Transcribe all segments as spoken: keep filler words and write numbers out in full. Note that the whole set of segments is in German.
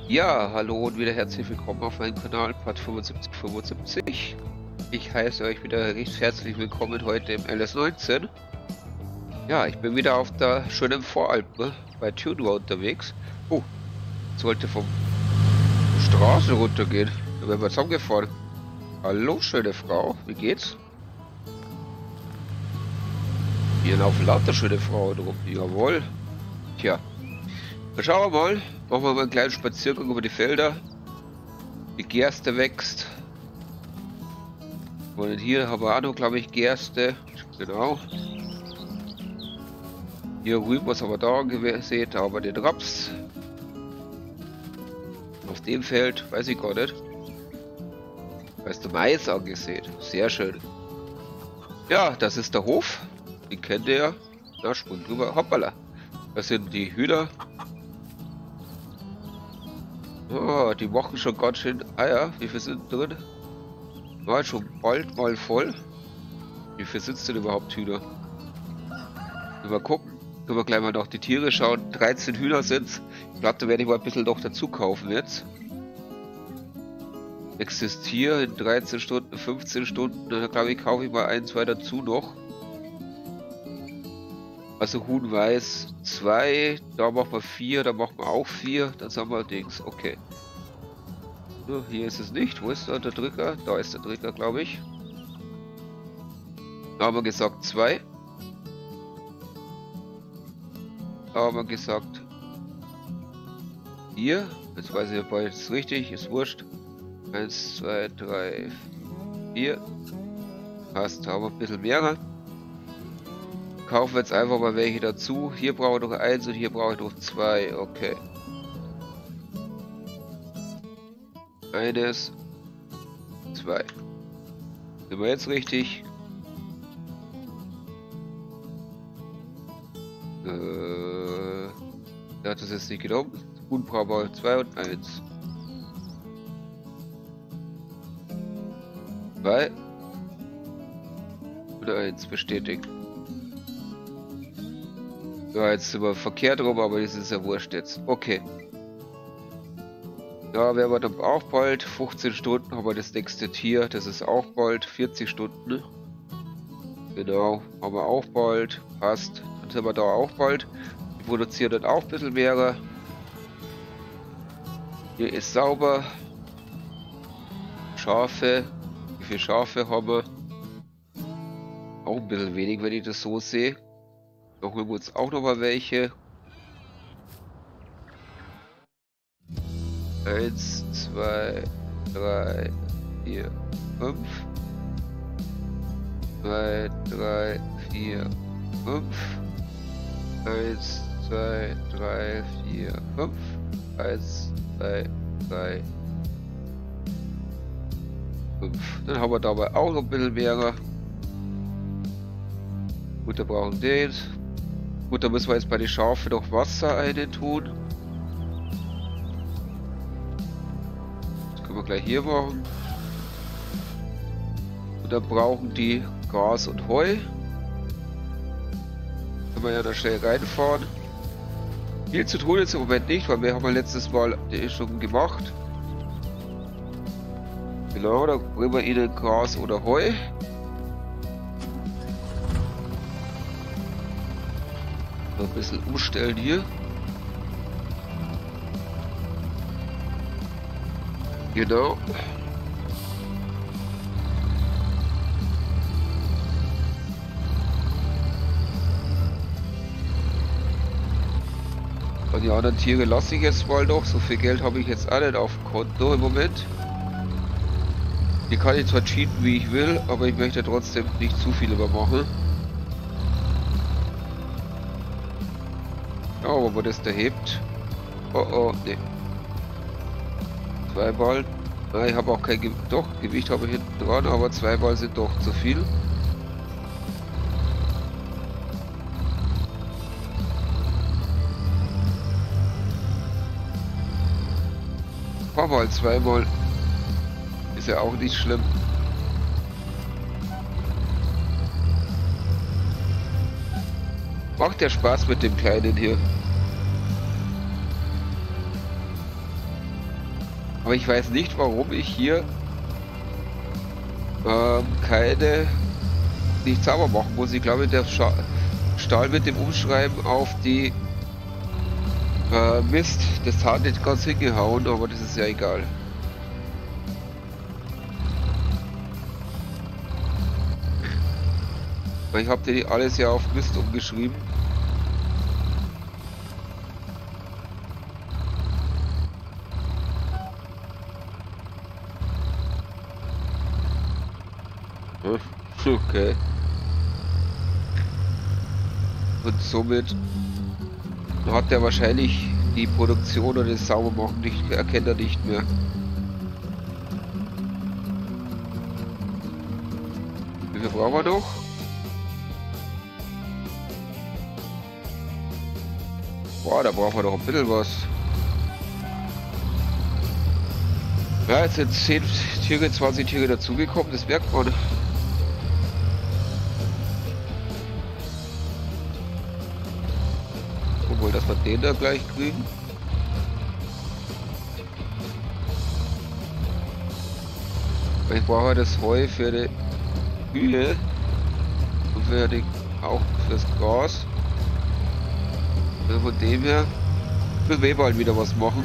Ja, hallo und wieder herzlich willkommen auf meinem Kanal Part fünfundsiebzig fünfundsiebzig. Ich heiße euch wieder recht herzlich willkommen heute im L S neunzehn. Ja, ich bin wieder auf der schönen Voralpen bei Tunua unterwegs. Oh, sollte vom Straße runtergehen. Da werden wir zusammengefahren. Hallo, schöne Frau, wie geht's? Hier laufen lauter schöne Frauen rum. Jawohl. Tja, dann schauen wir mal. Machen wir mal einen kleinen Spaziergang über die Felder. Die Gerste wächst. Und hier haben wir auch noch, glaube ich, Gerste. Genau. Hier rüben, was haben wir da gesehen? Da haben wir den Raps. Auf dem Feld, weiß ich gar nicht. Da ist der Mais angesehen. Sehr schön. Ja, das ist der Hof. Den kennt ihr ja. Da sprung drüber. Hoppala. Das sind die Hühner. Oh, die machen schon ganz schön Eier. Wie viel sind drin? War schon bald mal voll. Wie viel sitzt denn überhaupt Hühner? Mal gucken. Können wir gleich mal noch die Tiere schauen. dreizehn Hühner sind's. Ich glaube, da werde ich mal ein bisschen noch dazu kaufen jetzt. Existiert in dreizehn Stunden, fünfzehn Stunden. Da glaube ich, kaufe ich mal ein, zwei dazu noch. Also Huhn weiß zwei, da machen wir vier, da machen wir auch vier. Dann haben wir Dings. Okay. So, hier ist es nicht. Wo ist da der Drücker? Da ist der Drücker, glaube ich. Da haben wir gesagt zwei. Da haben wir gesagt vier. Jetzt weiß ich, ob es richtig ist. Wurscht. Eins, zwei, drei, vier. Passt. Da haben wir ein bisschen mehr. Kaufen wir jetzt einfach mal welche dazu. Hier brauche ich noch eins und hier brauche ich noch zwei. Okay. Eines, zwei. Sind wir jetzt richtig? Äh, der hat das jetzt nicht genommen. Huhn brauchen wir zwei und eins. Zwei und eins bestätigt. Ja, jetzt sind wir verkehrt rum, aber das ist ja wurscht jetzt. Okay. Ja, werden wir dann auch bald. fünfzehn Stunden haben wir das nächste Tier. Das ist auch bald. vierzig Stunden. Genau. Haben wir auch bald. Passt. Dann sind wir da auch bald. Wir produzieren dann auch ein bisschen mehr. Hier ist sauber. Schafe. Wie viele Schafe haben wir? Auch ein bisschen wenig, wenn ich das so sehe. Da holen wir uns auch noch mal welche. Eins, zwei, drei, vier, fünf. Zwei, drei, vier, fünf. Eins, zwei, drei, vier, fünf. Eins, zwei, drei, fünf. Dann haben wir dabei auch noch ein bisschen mehr. Gut, da brauchen wir den. Gut, da müssen wir jetzt bei den Schafen noch Wasser rein tun. Wir gleich hier machen. Und dann brauchen die Gras und Heu. Können wir ja da schnell reinfahren. Viel zu tun jetzt im Moment nicht, weil wir haben ja letztes Mal die schon gemacht. Genau, da bringen wir ihnen Gras oder Heu. Noch ein bisschen umstellen hier. Genau. Und die anderen Tiere lasse ich jetzt mal noch. So viel Geld habe ich jetzt auch nicht auf dem Konto im Moment. Hier kann ich zwar cheaten, wie ich will, aber ich möchte trotzdem nicht zu viel übermachen. Ja, aber wo das da hebt. Oh oh, ne. Zwei Ball. Nein, ich habe auch kein Gewicht. Doch, Gewicht habe ich hinten dran, aber zwei Ball sind doch zu viel. Paar Mal, zweimal. Ist ja auch nicht schlimm. Macht ja Spaß mit dem Kleinen hier. Aber ich weiß nicht, warum ich hier ähm, keine nicht sauber machen muss. Ich glaube, der Scha Stahl mit dem Umschreiben auf die äh, Mist, das hat nicht ganz hingehauen, aber das ist ja egal. Ich habe dir alles ja auf Mist umgeschrieben. Okay. Und somit hat er wahrscheinlich die Produktion oder das Saubermachen nicht mehr, erkennt er nicht mehr. Wie viel brauchen wir noch? Boah, da brauchen wir noch ein bisschen was. Ja, jetzt sind zehn Tiere, zwanzig Tiere dazugekommen, das merkt man. Obwohl, dass wir den da gleich kriegen. Ich brauche das Heu für die Kühe und für die, auch fürs Gras. Also von dem her müssen wir bald wieder was machen.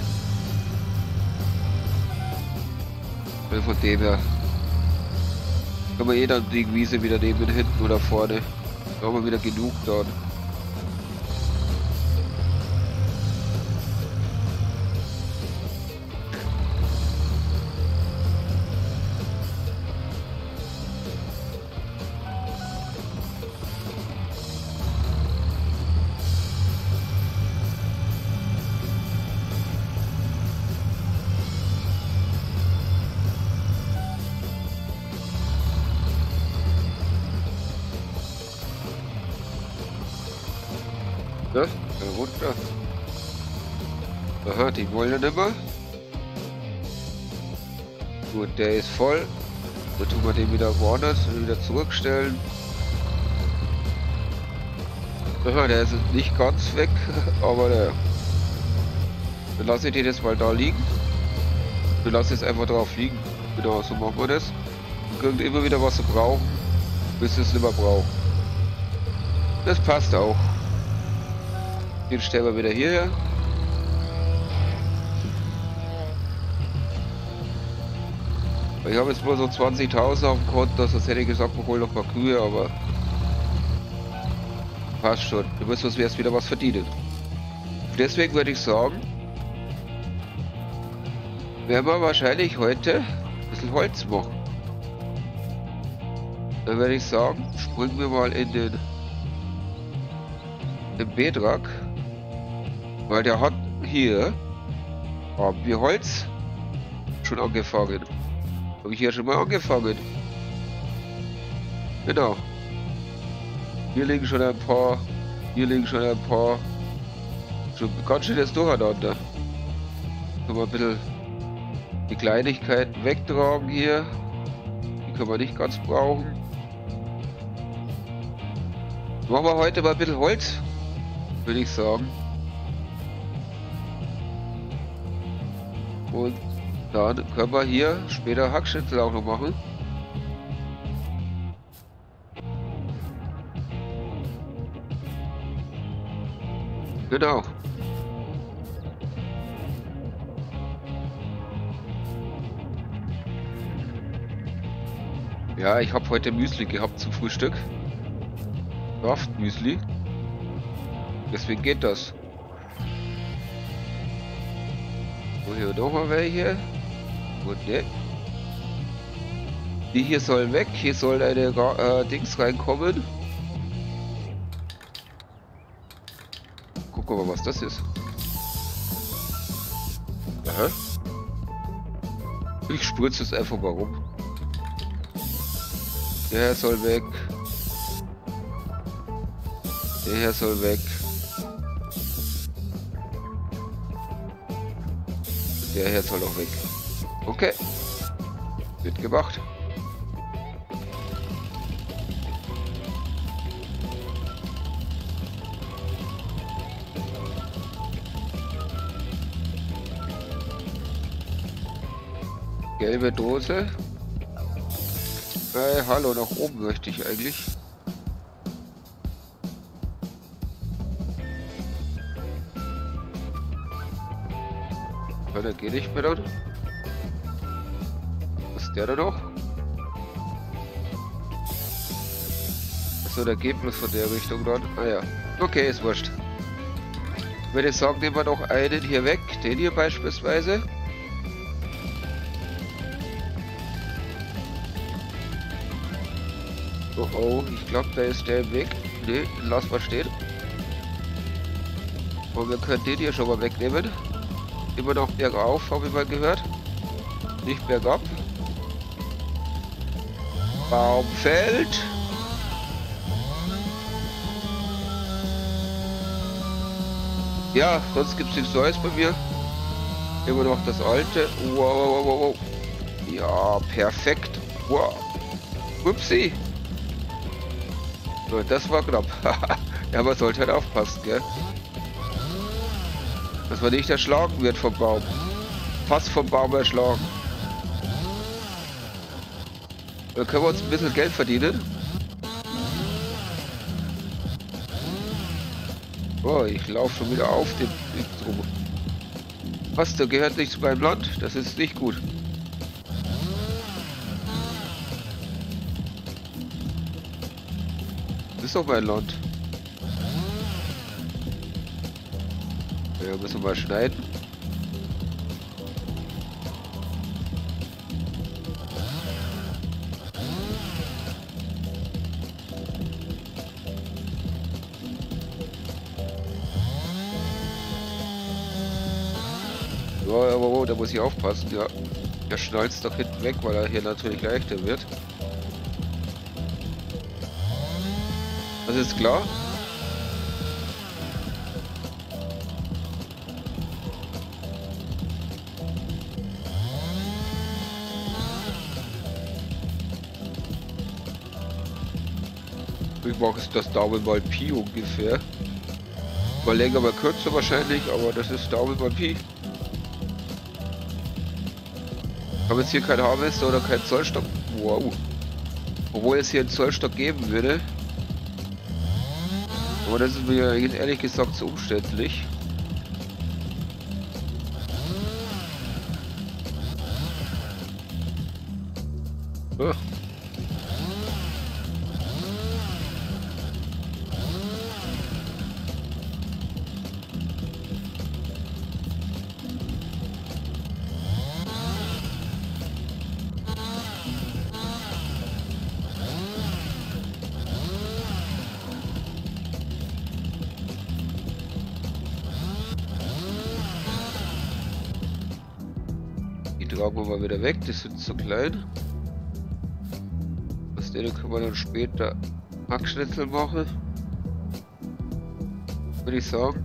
Also von dem her können wir eh dann die Wiese wieder nehmen, hinten oder vorne. Da haben wir wieder genug dort. Ne? Da runter. Aha, die wollen ja nicht mehr. Gut, der ist voll. Dann tun wir den wieder woanders und wieder zurückstellen. Aha, der ist nicht ganz weg, aber der. Dann lasse ich den jetzt mal da liegen. Dann lasse ich es einfach drauf liegen. Genau, so machen wir das. Wir können immer wieder was wir brauchen, bis wir es nicht mehr brauchen. Das passt auch. Den stellen wir wieder hierher. Ich habe jetzt mal so zwanzigtausend auf dem Konto, sonst hätte ich gesagt, wir holen noch ein paar Kühe, aber passt schon. Du wirst uns erst wieder was verdienen. Deswegen würde ich sagen, werden wir wahrscheinlich heute ein bisschen Holz machen. Dann würde ich sagen, springen wir mal in den, den Bedrock. Weil der hat hier, haben wir Holz schon angefangen. Habe ich hier schon mal angefangen. Genau. Hier liegen schon ein paar, hier liegen schon ein paar, schon ganz schönes Durcheinander. Können wir ein bisschen die Kleinigkeiten wegtragen hier. Die können wir nicht ganz brauchen. Machen wir heute mal ein bisschen Holz, würde ich sagen. Und dann können wir hier später Hackschnitzel auch noch machen. Genau. Ja, ich habe heute Müsli gehabt zum Frühstück. Kraftmüsli. Deswegen geht das. Und hier noch mal welche. Und ne. Die hier sollen weg. Hier soll eine äh, Dings reinkommen. Gucken wir mal, was das ist. Aha. Ich spritze es einfach mal rum. Der hier soll weg. Der hier soll weg. Der hier soll auch weg. Okay. Wird gemacht. Gelbe Dose. Äh, hallo, nach oben möchte ich eigentlich. Ja, der geht nicht mehr dann. Was ist der da noch? Achso, der geht bloß von der Richtung dann. Ah ja. Okay, ist wurscht. Ich würde sagen, nehmen wir noch einen hier weg. Den hier beispielsweise. Oh oh, ich glaube, da ist der im Weg. Ne, lass mal stehen. Und wir können den hier schon mal wegnehmen. Immer noch bergauf, habe ich mal gehört. Nicht bergab. Baum fällt. Ja, sonst gibt es nichts Neues bei mir. Immer noch das alte. Wow, wow, wow, wow. Ja, perfekt. Wow. Upsi. So, das war knapp. Ja, man sollte halt aufpassen, gell? Dass man nicht erschlagen wird vom Baum. Fast vom Baum erschlagen. Dann können wir uns ein bisschen Geld verdienen. Oh, ich laufe schon wieder auf den Weg drum. Was, der gehört nicht zu meinem Land? Das ist nicht gut. Das ist doch mein Land. Ja, müssen wir mal schneiden. Ja, aber oh, da muss ich aufpassen, ja. Er schnalzt doch hinten weg, weil er hier natürlich leichter wird. Das ist klar. Ich mache es das Daumen mal Pi ungefähr. Mal länger, mal kürzer wahrscheinlich, aber das ist Daumen mal Pi. Ich habe jetzt hier kein Harvester oder keinen Zollstock. Wow. Obwohl es hier einen Zollstock geben würde. Aber das ist mir ehrlich gesagt zu umständlich. Oh. Tragen wir mal wieder weg, die sind zu klein. Aus denen können wir dann später Hackschnitzel machen. Würde ich sagen.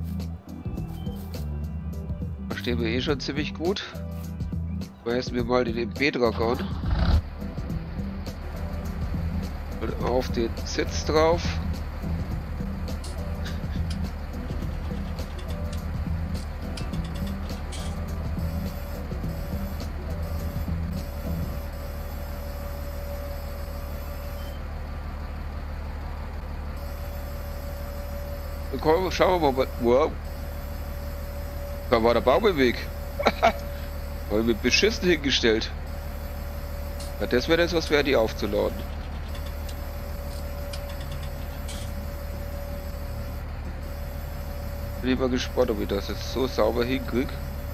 Da stehen wir eh schon ziemlich gut. Schmeißen wir mal den M P-Truck an. Und auf den Sitz drauf. Komm, schauen wir mal. Wow. Da war der Baum im Weg. Habe ich mir beschissen hingestellt. Ja, das wäre jetzt was wäre, die aufzuladen. Bin ich mal gespannt, ob ich das jetzt so sauber hinkriege.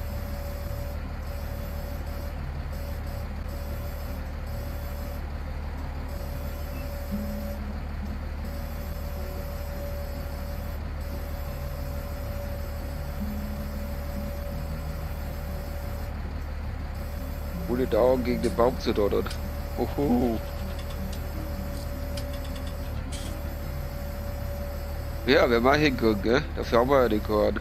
Ohne dauernd gegen den Baum zu donnern. Oho. Ja, wir mal hingucken, gell? Dafür haben wir ja den Korn.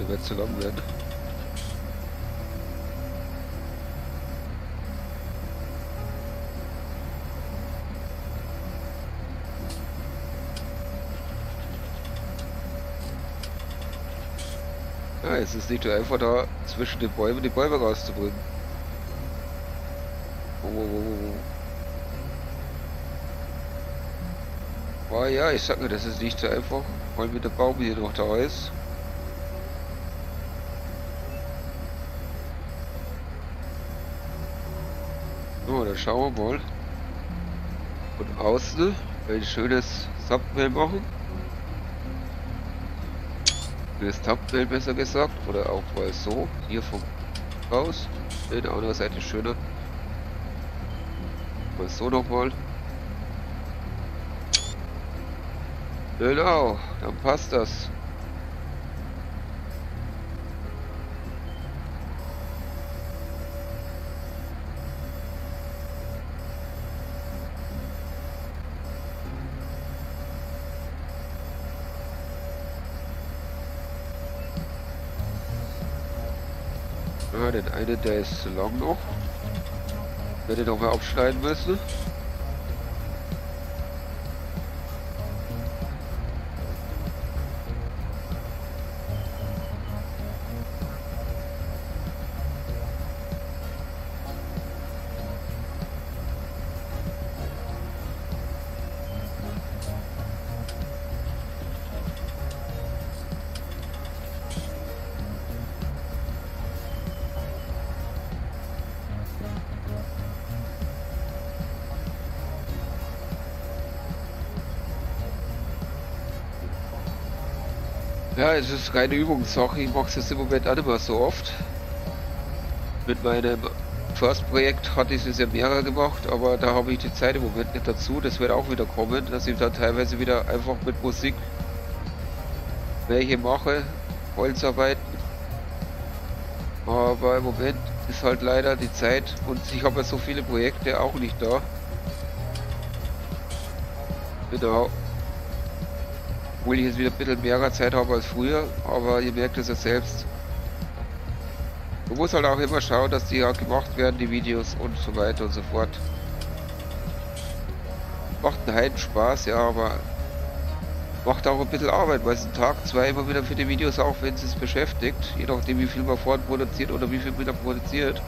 der wird zu lang werden. Ja, es ist nicht so einfach da zwischen den Bäumen die Bäume rauszubringen. Oh, oh, oh, oh. Oh ja, ich sag mir, das ist nicht so einfach, weil mit der Baum hier noch da ist. So, dann schauen wir mal. Von außen ein schönes Thumbnail machen. Das Thumbnail besser gesagt. Oder auch mal so. Hier vom raus. In der anderen Seite schöner. Mal so nochmal. Genau, dann passt das. Ja, den einen, der ist zu lang noch. Werde ich noch mal abschneiden müssen. Ja, es ist reine Übungssache. Ich mache es jetzt im Moment auch nicht mehr so oft. Mit meinem First-Projekt hatte ich es ja mehrere gemacht, aber da habe ich die Zeit im Moment nicht dazu. Das wird auch wieder kommen, dass ich dann teilweise wieder einfach mit Musik welche mache, Holzarbeit. Aber im Moment ist halt leider die Zeit und ich habe ja so viele Projekte auch nicht da. Genau. Obwohl ich jetzt wieder ein bisschen mehr Zeit habe als früher, aber ihr merkt es ja selbst. Man muss halt auch immer schauen, dass die ja gemacht werden, die Videos und so weiter und so fort. Macht einen Heiden Spaß, ja, aber macht auch ein bisschen Arbeit, weil es einen Tag, zwei immer wieder für die Videos auch, wenn es es beschäftigt, je nachdem wie viel man vorhin produziert oder wie viel man produziert.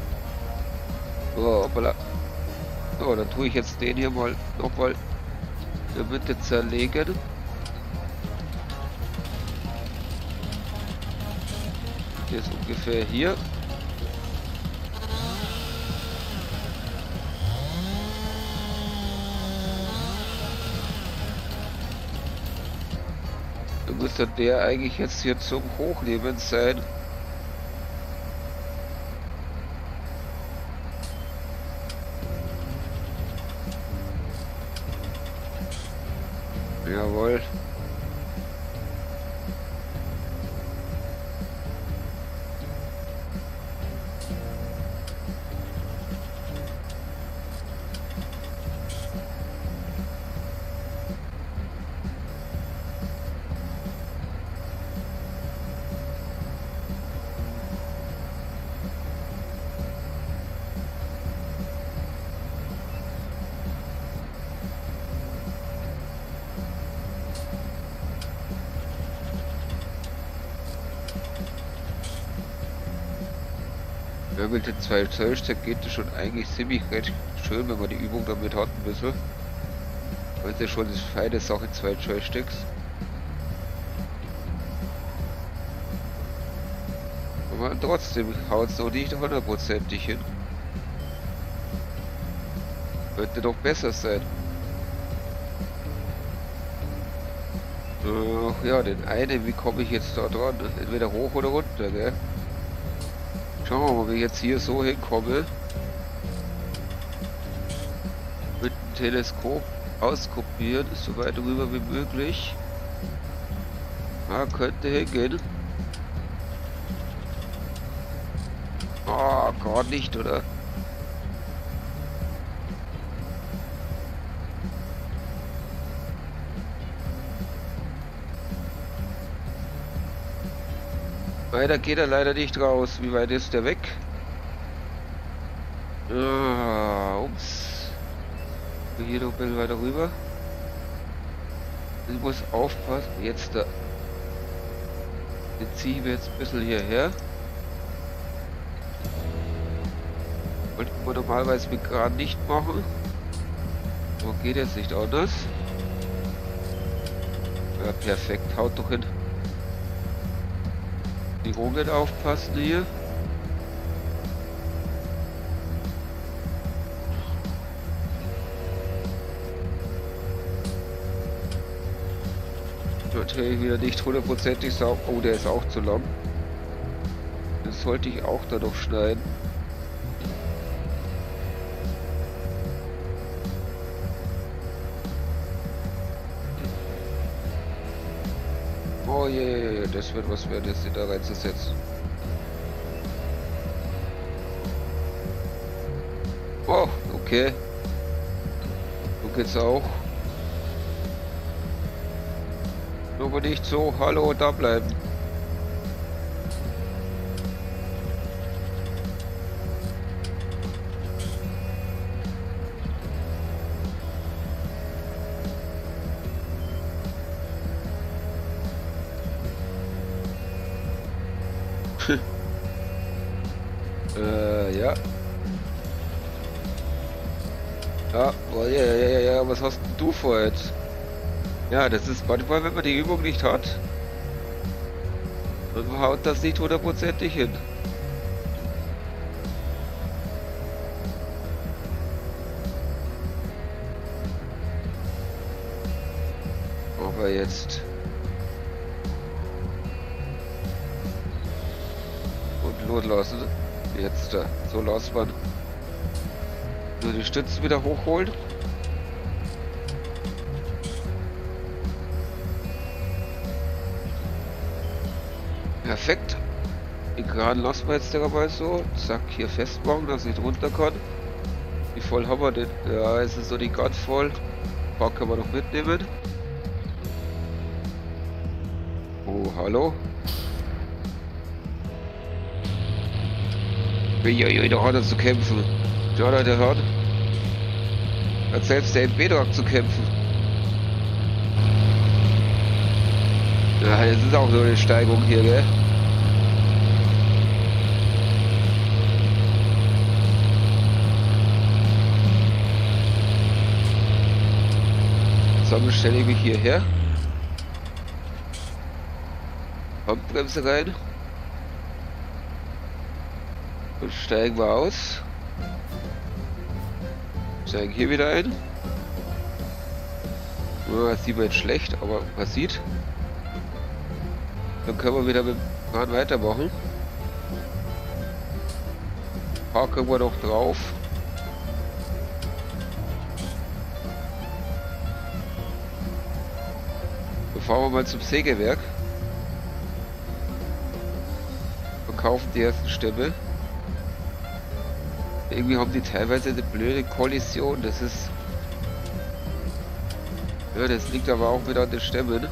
So, hoppala. So, dann tue ich jetzt den hier mal nochmal in der Mitte zerlegen. Der ist ungefähr hier. Da müsste der eigentlich jetzt hier zum Hochnehmen sein. Jawohl. Ja, mit den zwei Zollstück geht es schon eigentlich ziemlich recht schön, wenn man die Übung damit hat ein bisschen. Weil es ja schon eine feine Sache, zwei Joysticks. Aber trotzdem haut es noch nicht hundertprozentig hin. Könnte doch besser sein. Ach ja, den einen, wie komme ich jetzt da dran? Entweder hoch oder runter, gell? Schauen wir mal, ob ich jetzt hier so hinkomme. Mit dem Teleskop auskopieren, so weit rüber wie möglich. Ah, könnte hingehen. Ah, gar nicht, oder? Weiter geht er leider nicht raus. Wie weit ist der weg? Ah, ups. Hier noch ein bisschen weiter rüber. Ich muss aufpassen. Jetzt da. Den ziehen wir jetzt ein bisschen hierher. Wollte man normalerweise mit Kran nicht machen. So geht jetzt nicht anders. Ja, perfekt. Haut doch hin. Die Rogen aufpassen hier. Natürlich wieder nicht hundertprozentig sauber. Oh, der ist auch zu lang. Das sollte ich auch da noch schneiden. Oh je, je, je, das wird was werden, jetzt da reinzusetzen. Oh, okay. So geht's auch. Aber nicht so, hallo, da bleiben. äh, ja. Ja, oh, ja, ja, ja, ja, was hast denn du vor jetzt? Ja, das ist manchmal, wenn man die Übung nicht hat, dann haut das nicht hundertprozentig hin. Aber jetzt. Und loslassen. Jetzt da. So lässt man. Nur die Stützen wieder hochholen. Perfekt. Den Kran lassen wir jetzt dabei so. Zack, hier festmachen, dass ich nicht runter kann. Wie voll haben wir denn? Ja, es ist noch nicht ganz voll. Ein paar können wir noch mitnehmen. Oh, hallo. Uiuiui, da hat er zu kämpfen. Ja, der hat. Hat selbst der M B-Dog zu kämpfen. Ja, das ist auch so eine Steigung hier, gell? So, stelle ich mich hierher. Handbremse rein. Und steigen wir aus. Steigen hier wieder ein. Ja, das sieht man jetzt schlecht, aber man sieht. Dann können wir wieder mit dem Kran weitermachen. Parken wir noch drauf. Dann fahren wir mal zum Sägewerk. Verkaufen die ersten Stämme. Irgendwie haben die teilweise eine blöde Kollision. Das ist... Ja, das liegt aber auch wieder an den Stämmen.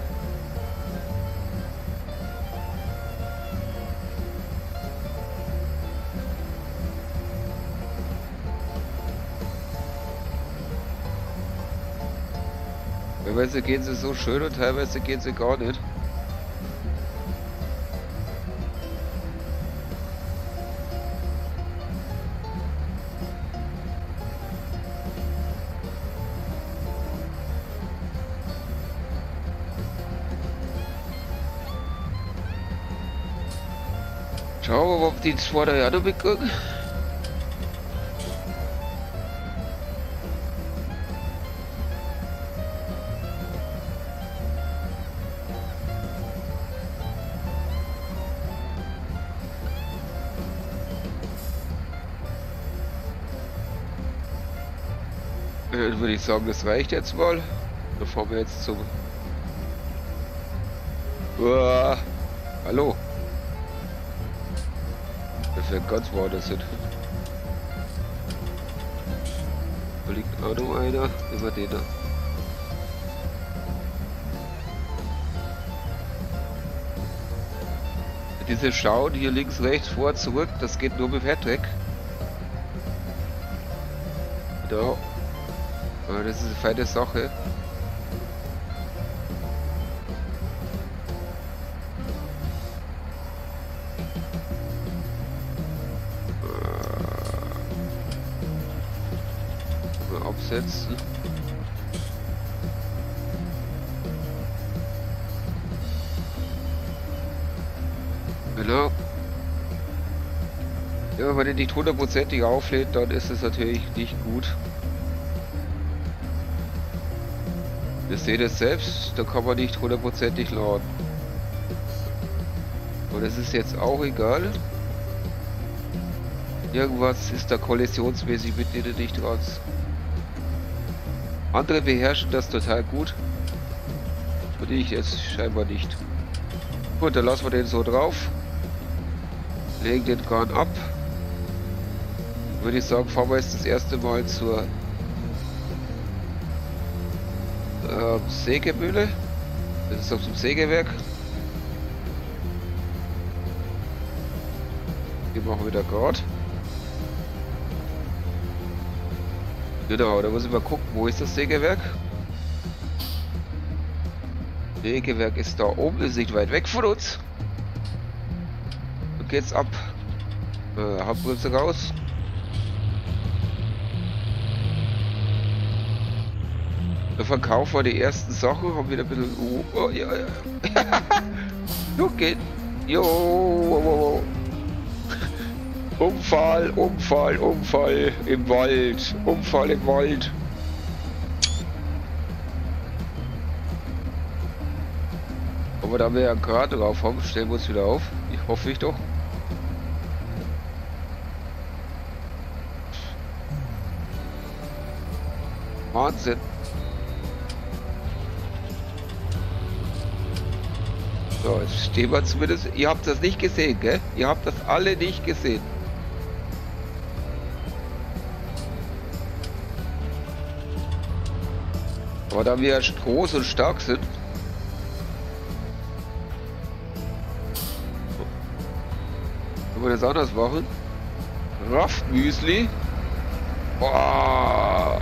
Teilweise gehen sie so schön und teilweise gehen sie gar nicht. Schauen wir mal, ob die zwei da ja noch mitgucken. Dann würde ich sagen, das reicht jetzt mal. Dann fahren wir jetzt zum... Uah, hallo. Der fährt ganz woanders hin. Da liegt auch noch einer. Über den da. Diese Schauen hier links, rechts, vor, zurück, das geht nur mit Hattrick. Genau. Aber das ist eine feine Sache. Mal absetzen. Genau. Ja, wenn er nicht hundertprozentig auflädt, dann ist es natürlich nicht gut. Ihr seht es selbst, da kann man nicht hundertprozentig laden. Und es ist jetzt auch egal. Irgendwas ist da kollisionsmäßig mit denen nicht dran. Andere beherrschen das total gut. Und ich jetzt scheinbar nicht. Gut, dann lassen wir den so drauf. Legen den Garn ab. Würde ich sagen, fahren wir jetzt das erste Mal zur ähm, Sägemühle. Das ist auf dem Sägewerk. Hier machen wir wieder Grad. Genau, da muss ich mal gucken, wo ist das Sägewerk? Sägewerk ist da oben, ist nicht weit weg von uns. Und geht's ab. Äh, Handbremse raus. Da verkaufen wir die ersten Sachen, haben wieder ein bisschen. Oh, oh, ja, ja. Jo, geht. Jo, oh, oh, oh. Unfall, Unfall, Unfall im Wald. Unfall im Wald. Aber da wir ja gerade drauf haben, stellen wir uns wieder auf. Ich hoffe ich doch. Wahnsinn. So, jetzt stehen wir zumindest. Ihr habt das nicht gesehen, gell? Ihr habt das alle nicht gesehen. Aber da wir groß und stark sind. Können wir das anders machen? Kraftmüsli. Boah.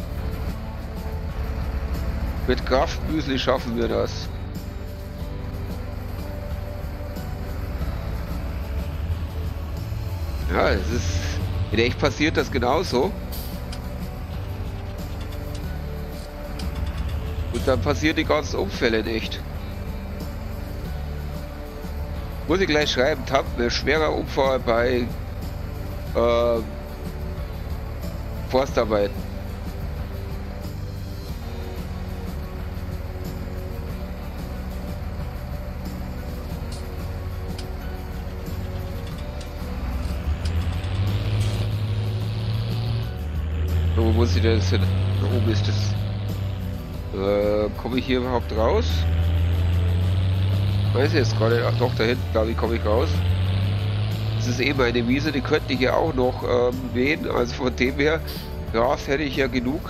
Mit Kraftmüsli schaffen wir das. Ja, es ist. In echt passiert das genauso. Und dann passieren die ganzen Unfälle nicht. Muss ich gleich schreiben, Tappen, schwerer Unfall bei äh, Forstarbeiten. Wo muss ich denn das hin? Da oben ist das. Äh, komme ich hier überhaupt raus? Weiß ich jetzt gerade. Ach doch, da hinten, glaube ich, komme ich raus. Das ist eben eine Wiese, die könnte ich ja auch noch ähm, mähen. Also von dem her, Gras hätte ich ja genug.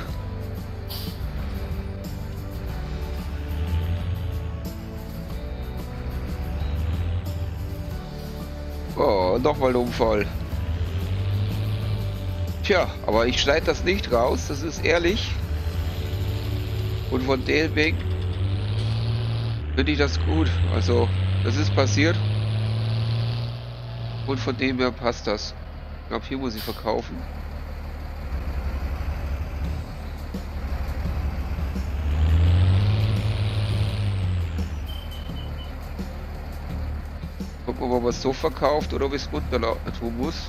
Oh, nochmal ein Unfall. Tja, aber ich schneide das nicht raus, das ist ehrlich. Und von dem Weg finde ich das gut. Also, das ist passiert. Und von dem her passt das. Ich glaube, hier muss ich verkaufen. Gucken wir mal, ob man es so verkauft oder ob ich es runter tun muss.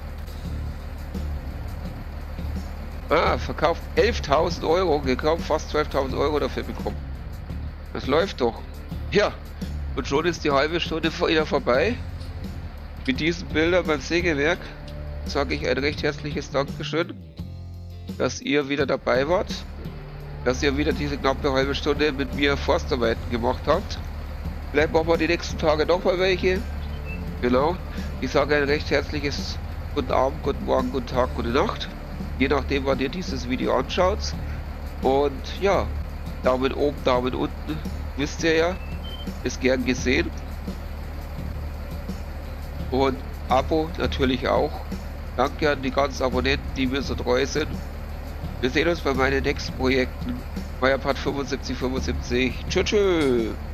Ah, verkauft elftausend Euro, gekauft, fast zwölftausend Euro dafür bekommen. Das läuft doch. Ja, und schon ist die halbe Stunde wieder vorbei. Mit diesen Bildern beim Sägewerk sage ich ein recht herzliches Dankeschön, dass ihr wieder dabei wart, dass ihr wieder diese knappe halbe Stunde mit mir Forstarbeiten gemacht habt. Vielleicht machen wir die nächsten Tage noch mal welche. Genau. Ich sage ein recht herzliches guten Abend, guten Morgen, guten Tag, gute Nacht. Je nachdem, wann ihr dieses Video anschaut. Und ja, Daumen oben, Daumen unten, wisst ihr ja, ist gern gesehen. Und Abo natürlich auch. Danke an die ganzen Abonnenten, die mir so treu sind. Wir sehen uns bei meinen nächsten Projekten. Euer Part fünfundsiebzig fünfundsiebzig. Tschüss. Tschüss.